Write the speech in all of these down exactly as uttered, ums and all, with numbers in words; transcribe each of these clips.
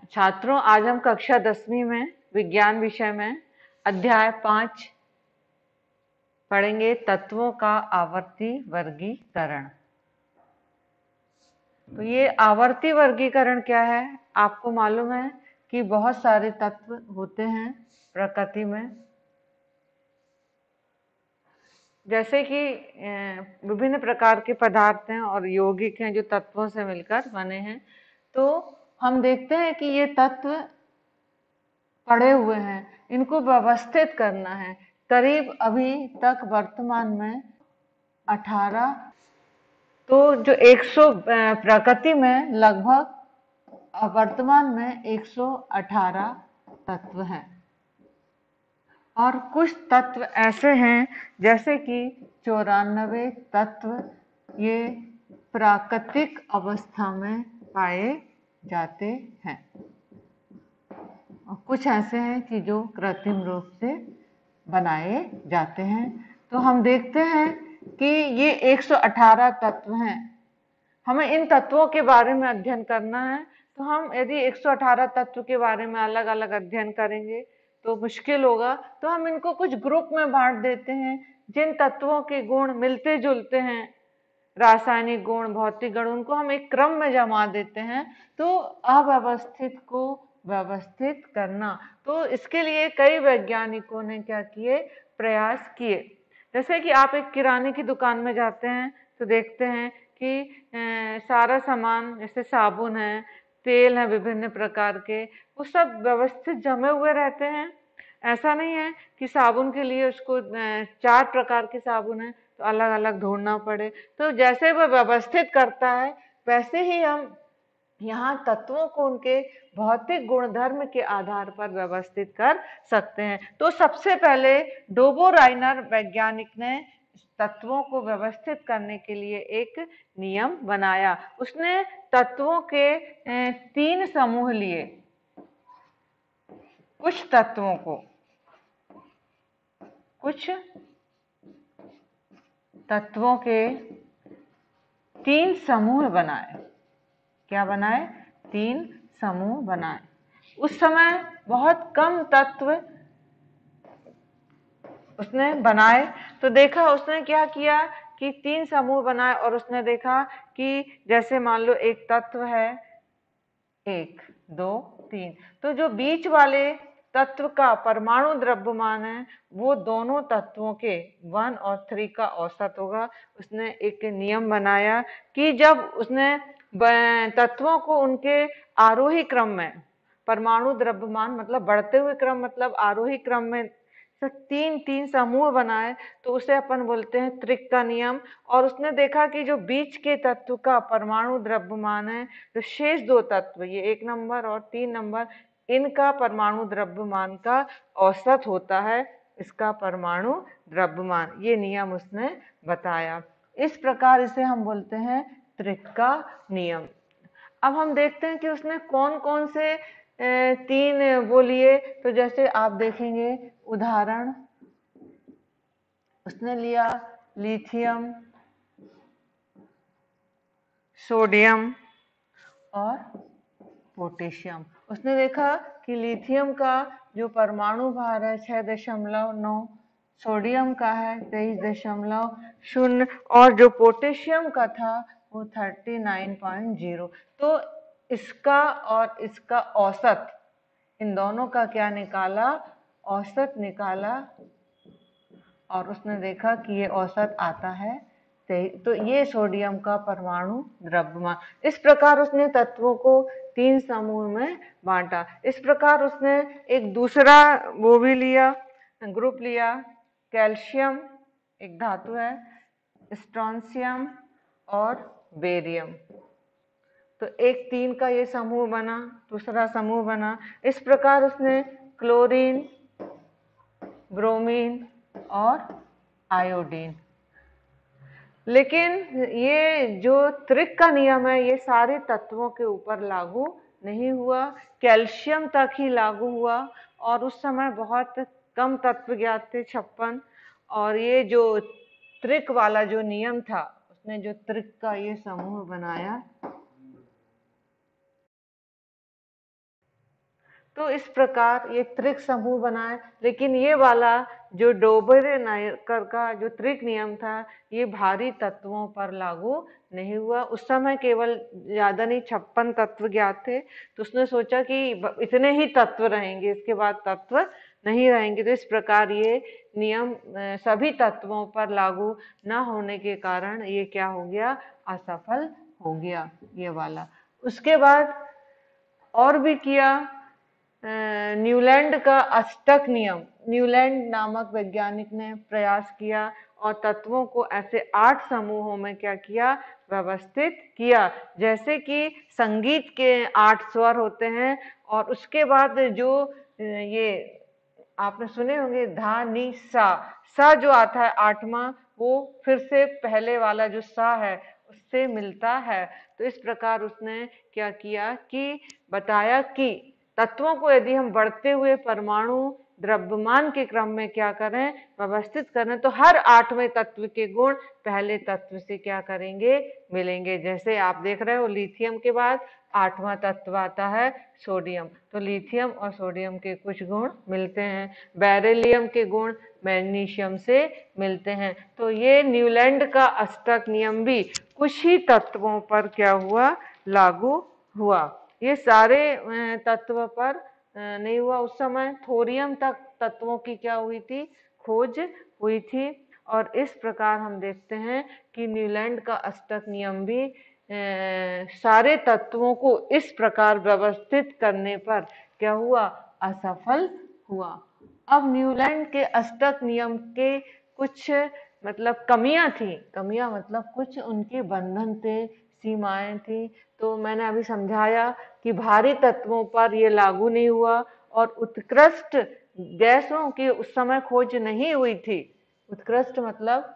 छात्रों, आज हम कक्षा दसवीं में विज्ञान विषय में अध्याय पांच पढ़ेंगे, तत्वों का आवर्ती वर्गीकरण। तो ये आवर्ती वर्गीकरण क्या है? आपको मालूम है कि बहुत सारे तत्व होते हैं प्रकृति में, जैसे कि विभिन्न प्रकार के पदार्थ हैं और यौगिक हैं जो तत्वों से मिलकर बने हैं। तो हम देखते हैं कि ये तत्व पड़े हुए हैं, इनको व्यवस्थित करना है। करीब अभी तक वर्तमान में अठारह, तो जो एक सौ प्रकृति में लगभग वर्तमान में एक सौ अठारह तत्व हैं, और कुछ तत्व ऐसे हैं जैसे कि चौरानवे तत्व ये प्राकृतिक अवस्था में पाए जाते हैं, और कुछ ऐसे हैं कि जो कृत्रिम रूप से बनाए जाते हैं। तो हम देखते हैं कि ये एक सौ अठारह तत्व हैं। हमें इन तत्वों के बारे में अध्ययन करना है। तो हम यदि एक सौ अठारह तत्व के बारे में अलग अलग अध्ययन करेंगे तो मुश्किल होगा। तो हम इनको कुछ ग्रुप में बांट देते हैं जिन तत्वों के गुण मिलते जुलते हैं, रासायनिक गुण, भौतिक गुण, उनको हम एक क्रम में जमा देते हैं। तो अव्यवस्थित को व्यवस्थित करना, तो इसके लिए कई वैज्ञानिकों ने क्या किए, प्रयास किए। जैसे कि आप एक किराने की दुकान में जाते हैं तो देखते हैं कि ए, सारा सामान, जैसे साबुन है, तेल है विभिन्न प्रकार के, वो सब व्यवस्थित जमे हुए रहते हैं। ऐसा नहीं है कि साबुन के लिए उसको चार प्रकार के साबुन है तो अलग अलग ढूंढना पड़े। तो जैसे वह व्यवस्थित करता है वैसे ही हम यहाँ तत्वों को उनके भौतिक गुणधर्म के आधार पर व्यवस्थित कर सकते हैं। तो सबसे पहले डोबो राइनर वैज्ञानिक ने तत्वों को व्यवस्थित करने के लिए एक नियम बनाया। उसने तत्वों के तीन समूह लिए। कुछ तत्वों को कुछ तत्वों के तीन समूह बनाए। क्या बनाए? तीन समूह बनाए। उस समय बहुत कम तत्व उसने बनाए। तो देखा उसने क्या किया कि तीन समूह बनाए, और उसने देखा कि जैसे मान लो एक तत्व है, एक, दो, तीन, तो जो बीच वाले तत्व का परमाणु द्रव्यमान है वो दोनों तत्वों के वन और थ्री का औसत होगा। उसने एक नियम बनाया कि जब उसने तत्वों को उनके आरोही क्रम में, परमाणु द्रव्यमान मतलब बढ़ते हुए क्रम, मतलब आरोही क्रम में तीन तीन समूह बनाए, तो उसे अपन बोलते हैं त्रिक का नियम। और उसने देखा कि जो बीच के तत्व का परमाणु द्रव्यमान है, तो शेष दो तत्व, ये एक नंबर और तीन नंबर, इनका परमाणु द्रव्यमान का औसत होता है इसका परमाणु द्रव्यमान। ये नियम उसने बताया। इस प्रकार इसे हम बोलते हैं त्रिक का नियम। अब हम देखते हैं कि उसने कौन कौन से तीन वो लिए। तो जैसे आप देखेंगे उदाहरण, उसने लिया लिथियम, सोडियम और पोटेशियम। उसने देखा कि लिथियम का जो परमाणु भार है छह दशमलव नौ, सोडियम का है तेईस दशमलव शून्य, और जो पोटेशियम का था वो थर्टी नाइन पॉइंट जीरो। तो इसका और इसका औसत, इन दोनों का क्या निकाला? औसत निकाला, और उसने देखा कि ये औसत आता है। तो ये सोडियम का परमाणु द्रव्यमान। इस प्रकार उसने तत्वों को तीन समूह में बांटा। इस प्रकार उसने एक दूसरा वो भी लिया, ग्रुप लिया, कैल्शियम एक धातु है, स्ट्रोंशियम और बेरियम। तो एक तीन का ये समूह बना, दूसरा समूह बना। इस प्रकार उसने क्लोरीन, ब्रोमीन और आयोडीन। लेकिन ये जो त्रिक का नियम है ये सारे तत्वों के ऊपर लागू नहीं हुआ, कैल्शियम तक ही लागू हुआ, और उस समय बहुत कम तत्व ज्ञात थे, छप्पन। और ये जो त्रिक वाला जो नियम था, उसने जो त्रिक का ये समूह बनाया, तो इस प्रकार ये त्रिक समूह बना है। लेकिन ये वाला जो डोबरे-नायकर का जो त्रिक नियम था, ये भारी तत्वों पर लागू नहीं हुआ। उस समय केवल ज्यादा नहीं छप्पन तत्व ज्ञात थे, तो उसने सोचा कि इतने ही तत्व रहेंगे, इसके बाद तत्व नहीं रहेंगे। तो इस प्रकार ये नियम सभी तत्वों पर लागू न होने के कारण ये क्या हो गया, असफल हो गया ये वाला। उसके बाद और भी किया, न्यूलैंड का अष्टक नियम। न्यूलैंड नामक वैज्ञानिक ने प्रयास किया और तत्वों को ऐसे आठ समूहों में क्या किया, व्यवस्थित किया। जैसे कि संगीत के आठ स्वर होते हैं, और उसके बाद जो ये आपने सुने होंगे धा नी सा, सा जो आता है आठवां, वो फिर से पहले वाला जो सा है उससे मिलता है। तो इस प्रकार उसने क्या किया कि बताया कि तत्वों को यदि हम बढ़ते हुए परमाणु द्रव्यमान के क्रम में क्या करें, व्यवस्थित करें, तो हर आठवें तत्व के गुण पहले तत्व से क्या करेंगे, मिलेंगे। जैसे आप देख रहे हो लिथियम के बाद आठवां तत्व आता है सोडियम, तो लिथियम और सोडियम के कुछ गुण मिलते हैं। बेरिलियम के गुण मैग्नीशियम से मिलते हैं। तो ये न्यूलैंड का अष्टक नियम भी कुछ ही तत्वों पर क्या हुआ, लागू हुआ। ये सारे तत्व पर नहीं हुआ। उस समय थोरियम तक तत्वों की क्या हुई थी, खोज हुई थी। और इस प्रकार हम देखते हैं कि न्यूलैंड का अष्टक नियम भी ए, सारे तत्वों को इस प्रकार व्यवस्थित करने पर क्या हुआ, असफल हुआ। अब न्यूलैंड के अष्टक नियम के कुछ मतलब कमियां थी, कमियां मतलब कुछ उनके बंधन थे, सीमाएं थी। तो मैंने अभी समझाया कि भारी तत्वों पर यह लागू नहीं हुआ, और उत्कृष्ट गैसों की उस समय खोज नहीं हुई थी। उत्कृष्ट मतलब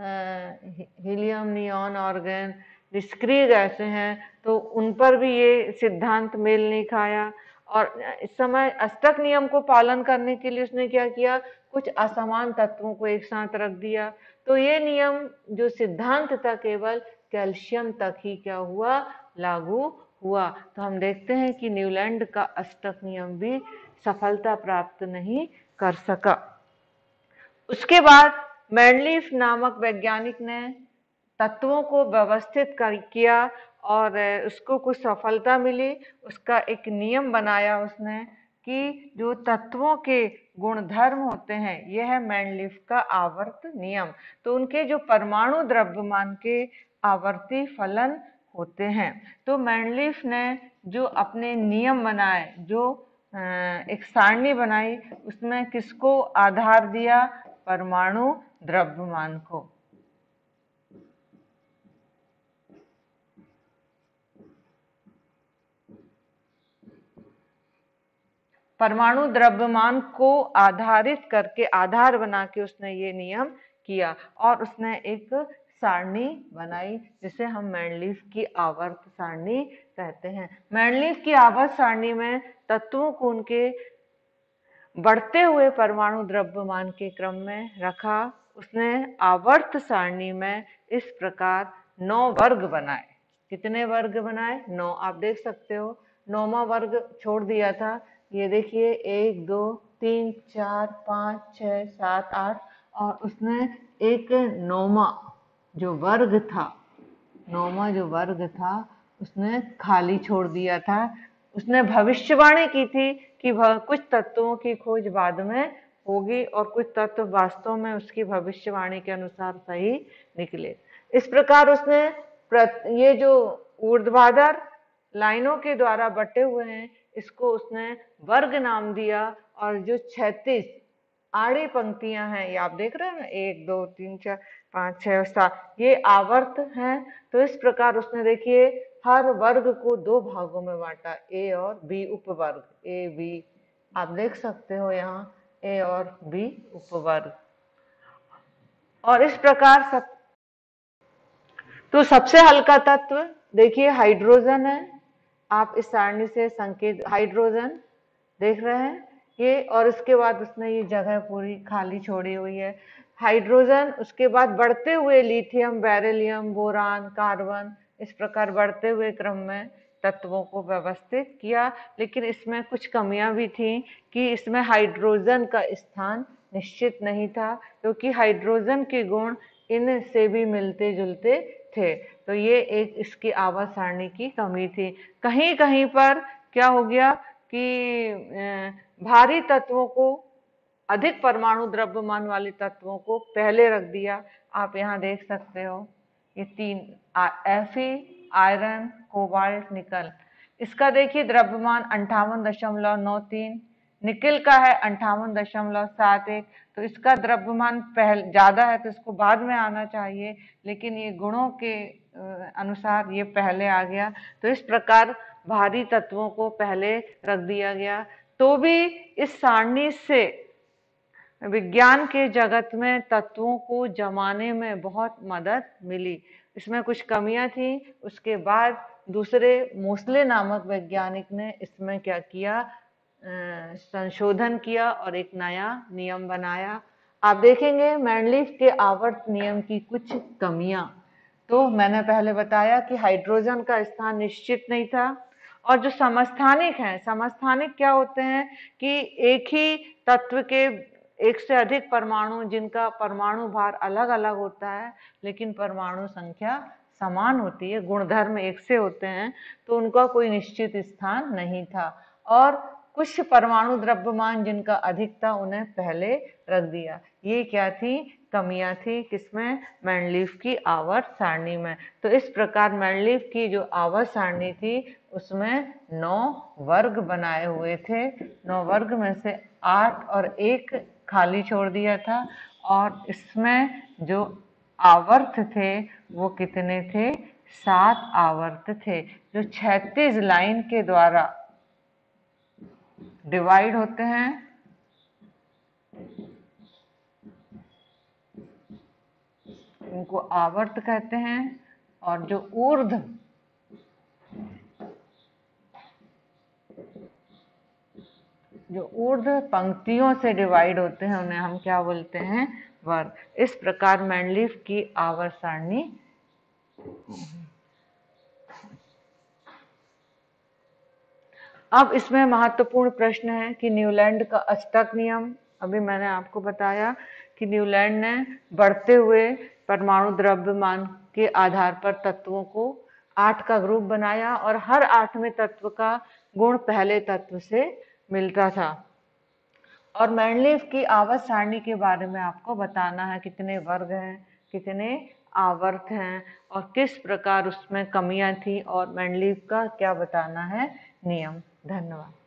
हीलियम, नियॉन, आर्गन, निष्क्रिय गैसें हैं, तो उन पर भी ये सिद्धांत मेल नहीं खाया। और इस समय अष्टक नियम को पालन करने के लिए उसने क्या किया, कुछ असमान तत्वों को एक साथ रख दिया। तो ये नियम जो सिद्धांत था केवल कैल्शियम तक ही क्या हुआ, लागू हुआ। तो हम देखते हैं कि न्यूलैंड का अष्टक नियम भी सफलता प्राप्त नहीं कर सका। उसके बाद मैंडलीफ नामक वैज्ञानिक ने तत्वों को व्यवस्थित कर किया और उसको कुछ सफलता मिली। उसका एक नियम बनाया उसने कि जो तत्वों के गुणधर्म होते हैं, यह है मैंडलीफ का आवर्त नियम। तो उनके जो परमाणु द्रव्यमान के आवर्ती फलन होते हैं। तो मैंडलीफ ने जो अपने नियम बनाए, जो एक सारणी बनाई, उसमें किसको आधार दिया, परमाणु द्रव्यमान को। परमाणु द्रव्यमान को आधारित करके, आधार बना के उसने ये नियम किया, और उसने एक सारणी बनाई जिसे हम मैंडलीफ की आवर्त सारणी कहते हैं। मैंडलीफ की आवर्त सारणी में तत्वों को उनके बढ़ते हुए परमाणु द्रव्यमान के क्रम में रखा। उसने आवर्त सारणी में इस प्रकार नौ वर्ग बनाए। कितने वर्ग बनाए, नौ। आप देख सकते हो नौवां वर्ग छोड़ दिया था। ये देखिए एक दो तीन चार पाँच छः सात आठ, और उसने एक नौवां जो वर्ग था, नौवां जो वर्ग था उसने खाली छोड़ दिया था। उसने भविष्यवाणी की थी कि कुछ तत्वों की खोज बाद में होगी और कुछ तत्व वास्तव में उसकी भविष्यवाणी के अनुसार सही निकले। इस प्रकार उसने ये जो ऊर्ध्वाधर लाइनों के द्वारा बटे हुए हैं, इसको उसने वर्ग नाम दिया, और जो छत्तीस आड़ी पंक्तियां हैं, ये आप देख रहे हैं ना, एक दो तीन चार पाँच छः सात, ये आवर्त हैं। तो इस प्रकार उसने देखिए हर वर्ग को दो भागों में बांटा, ए और बी उपवर्ग, ए बी, आप देख सकते हो यहाँ ए और बी उपवर्ग। और इस प्रकार सब, तो सबसे हल्का तत्व देखिए हाइड्रोजन है। आप इस सारणी से संकेत हाइड्रोजन देख रहे हैं ये, और इसके बाद उसने ये जगह पूरी खाली छोड़ी हुई है, हाइड्रोजन। उसके बाद बढ़ते हुए लिथियम, बेरिलियम, बोरान, कार्बन, इस प्रकार बढ़ते हुए क्रम में तत्वों को व्यवस्थित किया, लेकिन इसमें कुछ कमियां भी थी कि इसमें हाइड्रोजन का स्थान निश्चित नहीं था, क्योंकि हाइड्रोजन के गुण इन से भी मिलते जुलते थे। तो ये एक इसकी आवर्त सारणी की कमी थी। कहीं कहीं पर क्या हो गया कि भारी तत्वों को, अधिक परमाणु द्रव्यमान वाले तत्वों को पहले रख दिया। आप यहाँ देख सकते हो ये तीन, एफी, आयरन, कोबाल्ट, निकल। इसका देखिए द्रव्यमान अंठावन दशमलव नौ तीन, निकिल का है अंठावन दशमलव सात एक। तो इसका द्रव्यमान पहले ज्यादा है तो इसको बाद में आना चाहिए, लेकिन ये गुणों के अनुसार ये पहले आ गया। तो इस प्रकार भारी तत्वों को पहले रख दिया गया। तो भी इस सारणी से विज्ञान के जगत में तत्वों को जमाने में बहुत मदद मिली। इसमें कुछ कमियां थी, उसके बाद दूसरे मोसले नामक वैज्ञानिक ने इसमें क्या किया, संशोधन किया और एक नया नियम बनाया। आप देखेंगे मैंडलीफ के आवर्त नियम की कुछ कमियां। तो मैंने पहले बताया कि हाइड्रोजन का स्थान निश्चित नहीं था, और जो समस्थानिक हैं, समस्थानिक क्या होते हैं कि एक ही तत्व के एक से अधिक परमाणु जिनका परमाणु भार अलग अलग होता है लेकिन परमाणु संख्या समान होती है, गुणधर्म एक से होते हैं, तो उनका कोई निश्चित स्थान नहीं था। और कुछ परमाणु द्रव्यमान जिनका अधिक था उन्हें पहले रख दिया। ये क्या थी, कमियां थी किसमें, मैंडलीफ की आवर्त सारणी में। तो इस प्रकार मैंडलीफ की जो आवर्त सारणी थी उसमें नौ वर्ग बनाए हुए थे। नौ वर्ग में से आठ और एक खाली छोड़ दिया था, और इसमें जो आवर्त थे वो कितने थे, सात आवर्त थे, जो छत्तीस लाइन के द्वारा डिवाइड होते हैं। इनको आवर्त कहते हैं। और जो ऊर्ध्व जो ऊर्ध्व पंक्तियों से डिवाइड होते हैं उन्हें हम क्या बोलते हैं, वर्ग। इस प्रकार मैंडलीफ की आवर्त सारणी। अब इसमें महत्वपूर्ण प्रश्न है कि न्यूलैंड का अष्टक नियम, अभी मैंने आपको बताया कि न्यूलैंड ने बढ़ते हुए परमाणु द्रव्यमान के आधार पर तत्वों को आठ का ग्रुप बनाया और हर आठवें तत्व का गुण पहले तत्व से मिलता था। और मैंडलीफ की आवर्त सारणी के बारे में आपको बताना है, कितने वर्ग हैं, कितने आवर्त हैं और किस प्रकार उसमें कमियां थी, और मैंडलीफ का क्या बताना है नियम। धन्यवाद।